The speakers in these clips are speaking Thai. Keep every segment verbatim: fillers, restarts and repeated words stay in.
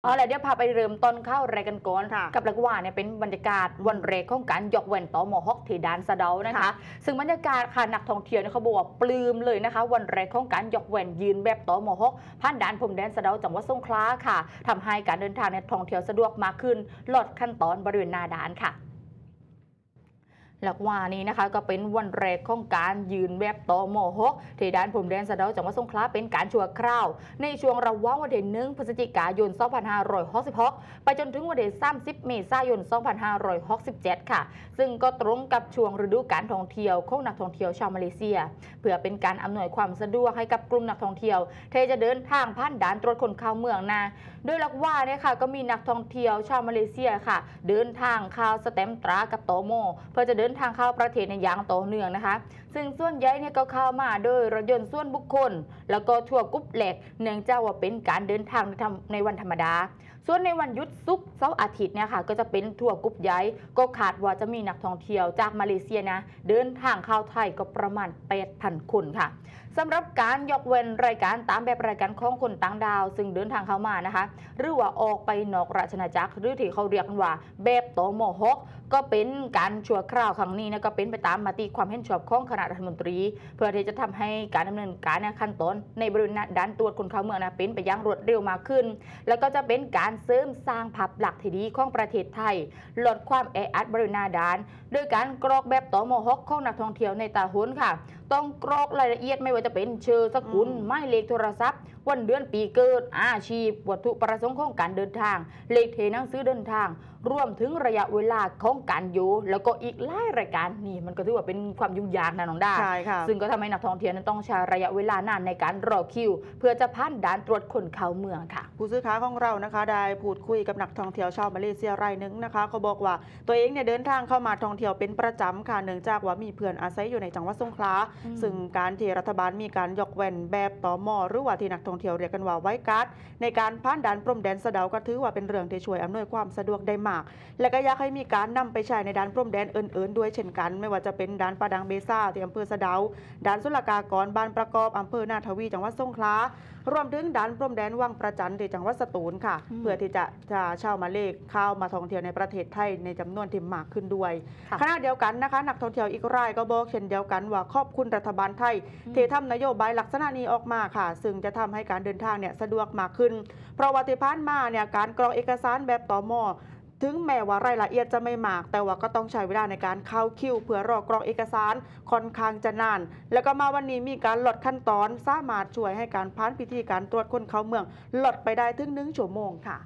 เอาละเดี๋ยวพาไปเริ่มต้นเข้ารายกันก่อนกับลักว่าเนี่ยเป็นบรรยากาศวันแรกของการยกแว่นต่อหมอฮอกที่ด่านสะเดานะคะซึ่งบรรยากาศค่ะนักท่องเที่ยวเนี่ยเขาบอกว่าปลื้มเลยนะคะวันแรกของการยกแว่นยืนแบบต่อหมอฮอกผ่านด่านพรมแดนสะเดาจังหวัดสงขลาค่ะทำให้การเดินทางในท่องเที่ยวสะดวกมากขึ้นลดขั้นตอนบริเวณหน้าด่านค่ะหลักว่านี้นะคะก็เป็นวันแรกของการยืนแบบต่อหมอฮกที่ด่านพรมแดนสะเดาจังหวัดสงขลาเป็นการชั่วคราวในช่วงระหว่างวันที่หนึ่งพฤศจิกายนสองพันห้าร้อยหกสิบหกไปจนถึงวันที่สามสิบเมษายนสองพันห้าร้อยหกสิบเจ็ดค่ะซึ่งก็ตรงกับช่วงฤดูการท่องเที่ยวของนักท่องเที่ยวชาวมาเลเซียเพื่อเป็นการอำนวยความสะดวกให้กับกลุ่มนักท่องเที่ยวที่จะเดินทางผ่านด่านตรวจคนเข้าเมืองนะโดยหลักว่าเนี่ยค่ะก็มีนักท่องเที่ยวชาวมาเลเซียค่ะเดินทางเข้าสแตมป์ตรากับโตโมเพื่อจะเดินทางเข้าประเทศในอย่างต่อเนื่องนะคะซึ่งส่วนใหญ่เนี่ยก็เข้ามาโดยรถยนต์ส่วนบุคคลแล้วก็ทัวร์กรุ๊ปแหลกเนื่องจากว่าเป็นการเดินทางในวันธรรมดาส่วนในวันหยุดศุกร์เสาร์อาทิตย์เนี่ยค่ะก็จะเป็นทัวร์กรุ๊ปใหญ่ก็คาดว่าจะมีนักท่องเที่ยวจากมาเลเซียนะเดินทางเข้าไทยก็ประมาณ แปดพัน คนค่ะสำหรับการยกเว้นรายการตามแบบรายการของคนต่างดาวซึ่งเดินทางเข้ามานะคะหรือว่าออกไปนอกราชอาณาจักรหรือที่เขาเรียกกันว่าแบบโตโมฮกก็เป็นการชั่วคราวครั้งนี้นะก็เป็นไปตามมติความเห็นชอบของคณะรัฐมนตรีเพื่อที่จะทำให้การดำเนินการในขั้นตอนในบริเวณด่านตรวจคนเข้าเมืองนะเป็นไปอย่างรวดเร็วมากขึ้นแล้วก็จะเป็นการเสริมสร้างภาพลักษณ์ที่ดีของประเทศไทยลดความแออัดบริเวณหน้าด่านโดยการกรอกแบบโตโมฮกของนักท่องเที่ยวในตาหุ้นค่ะต้องกรอกรายละเอียดไม่ว่าจะเป็นชื่อสกุลหมายเลขโทรศัพท์วันเดือนปีเกิดอาชีพวัตถุประสงค์ของการเดินทางเลขเทหนังสือเดินทางรวมถึงระยะเวลาของการอยู่แล้วก็อีกหลายรายการนี่มันก็ถือว่าเป็นความยุ่งยากนะน้องดาใช่ค่ะซึ่งก็ทำให้นักท่องเที่ยวนั้นต้องใช้ระยะเวลานานในการรอคิวเพื่อจะผ่านด่านตรวจคนเข้าเมืองค่ะผู้สื่อข่าวของเรานะคะได้พูดคุยกับนักท่องเที่ยวชาวมาเลเซียรายหนึ่งนะคะเขาบอกว่าตัวเองเนี่ยเดินทางเข้ามาท่องเที่ยวเป็นประจำค่ะเนื่องจากว่ามีเพื่อนอาศัยอยู่ในจังหวัดสงขลาซึ่งการที่รัฐบาลมีการยกเว้นแบบตม.หรือว่าที่นักท่องเที่ยวเรียกกันว่าไว้การ์ดในการผ่านด่านพรมแดนสะเดาก็ถือว่าเป็นเรื่องที่ช่วยอำนวยความสะดวกได้มากและก็อยากให้มีการนำไปใช้ในด่านพรมแดนอื่นๆด้วยเช่นกันไม่ว่าจะเป็นด่านปะดังเบซ่าที่อำเภอสะเดาด่านศุลกากรบ้านประกอบอำเภอนาทวีจังหวัดสงขลารวมถึงด่านพรมแดนวังประจันที่จังหวัดสตูลค่ะเพื่อที่จะจะชาวมาเลเข้ามาท่องเที่ยวในประเทศไทยในจำนวนที่มากขึ้นด้วยขณะเดียวกันนะคะนักท่องเที่ยวอีกรายก็บอกเช่นเดียวกันว่าขอบคุณรัฐบาลไทยที่ทำนโยบายลักษณะนี้ออกมาค่ะซึ่งจะทำให้การเดินทางเนี่ยสะดวกมากขึ้นเพราะว่าที่ผ่านมาเนี่ยการกรอกเอกสารแบบตม.ถึงแม้ว่ารายละเอียดจะไม่มากแต่ว่าก็ต้องใช้เวลาในการเข้าคิวเพื่อรอกรอกเอกสารค่อนข้างจะนานแล้วก็มาวันนี้มีการลดขั้นตอนสามารถช่วยให้การผ่านพิธีการตรวจคนเข้าเมืองลดไปได้ถึงหนึ่งชั่วโมงค่ะ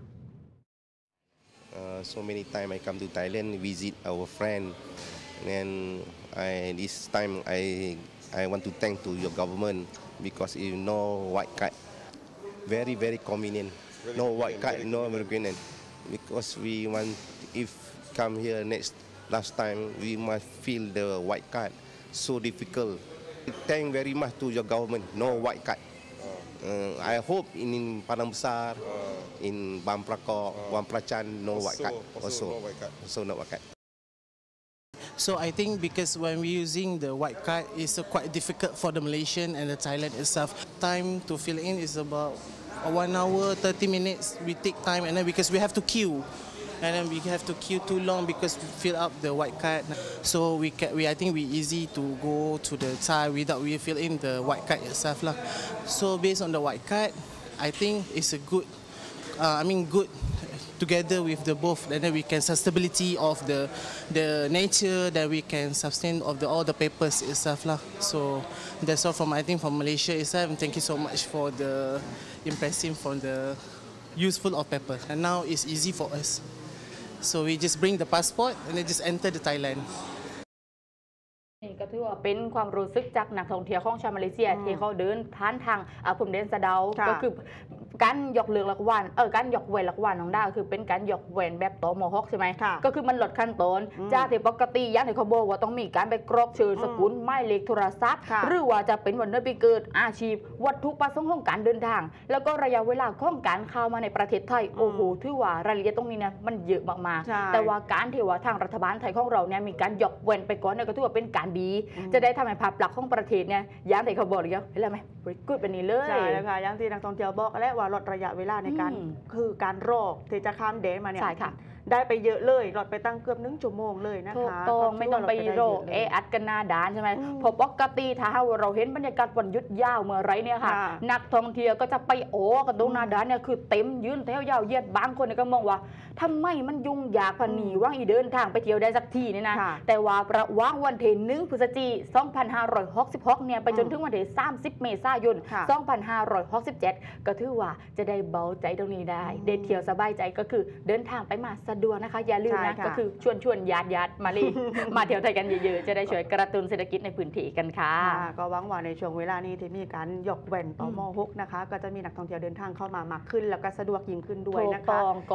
Uh, so many time I come to Thailand visit our friend and I this time I I want to thank to your government because you know white card very very convenient really no white card no convenient because we want if come here next last time we must fill the white card so difficult thank very much to your government no white card uh, I hope in Padang Besar uh, in Bam Prakok uh, Wan Prachan no white card also no white card also no white card. So I think because when we're using the white card, it's uh, quite difficult for the Malaysian and the Thailand itself. Time to fill in is about one hour, thirty minutes. We take time and then because we have to queue. And then we have to queue too long because we fill up the white card. So we, can, we I think we easy to go to the Thai without we fill in the white card itself lah. So based on the white card, I think it's a good, uh, I mean good together with the both, and then we can sustainability of the the nature that we can sustain of the all the papers itself lah. So that's all from I think from Malaysia itself. And thank you so much for the impressive from the useful of paper. And now it's easy for us. So we just bring the passport and then just enter the Thailand. นี่ก็ถือว่าเป็นความรู้สึกจากนักท่องเที่ยวของชาวมาเลเซียที่เขาเดินผ่านทางพรมแดนสะเดาก็คือการยกเลิกหลักวันเออการยกเว้นหลักวันของด้าคือเป็นการยกเว้นแบบโตโมฮกใช่ไหมก็คือมันลดขั้นตอนจากที่ปกติอย่างที่เขาบอกว่าต้องมีการไปกรอกชื่อสกุลหมายเลขโทรศัพท์หรือว่าจะเป็นวันเดือนปีเกิดอาชีพวัตถุประสงค์ของการเดินทางแล้วก็ระยะเวลาของการเข้ามาในประเทศไทยโอ้โหถือว่ารายละเอียดตรงนี้นะมันเยอะมากๆแต่ว่าการที่ว่าทางรัฐบาลไทยของเราเนี่ยมีการยกเว้นไปก่อนเนี่ยก็ถือว่าเป็นการดีจะได้ทำให้ภาพลักษณ์ของประเทศเนี่ยอย่างที่เขาบอกเลยเห็นไหมบริกุดแบบนี้เลยใช่แล้วค่ะอย่างที่นักท่องเที่ยวบอกแล้วว่าลดระยะเวลาในการอืมคือการรอที่จะข้ามแดนมาเนี่ยใช่ค่ะได้ไปเยอะเลยลดไปตั้งเกือบหนึ่งชั่วโมงเลยนะถูกคะต้องก็ไม่ถืต้องไปว่าลดโรด้คยะเอลยอัดกันหน้าด่านใช่ไหมอืมเพอปกติถ้าเราเห็นบรรยากาศวันหยุดยาวเมื่อไรเนี่ยค่ะค่ะนักท่องเที่ยวก็จะไปโอ้กันตรงหน้าด่านเนี่ยคือเต็มยืนแถวยาวเหยียดบางคนเนี่ยก็มองว่าทำไมมันยุ่งยากพันนีว่างอีเดินทางไปเที่ยวได้สักทีเนี่ยนะค่ะแต่ว่าระหว่างวันที่หนึ่งพฤศจิกายนสองพันห้าร้อยหกสิบหกเนี่ยไปจนถึงวันที่สามสิบเมษายนค่ะสองพันห้าร้อยหกสิบเจ็ดก็ถือว่าจะได้เบาใจตรงนี้ได้อืมได้เที่ยวสบายใจก็คือเดินทางไปมาสะดวกนะคะ อย่าลืมใช่นะค่ะก็คือชวนชวนญาติญาติมาเลย มาเที่ยวไทยกันเยอะๆ จะได้ช่วยกระตุ้นเศรษฐกิจในพื้นที่กันค่ะค่ะก็หวังว่าในช่วงเวลานี้ที่มีการยกแว่นต่อมหกนะคะ ก็จะมีนักท่องเที่ยวเดินทางเข้ามามากขึ้น แล้วก็สะดวกยิ่งขึ้นด้วยถูกนะคะต้อง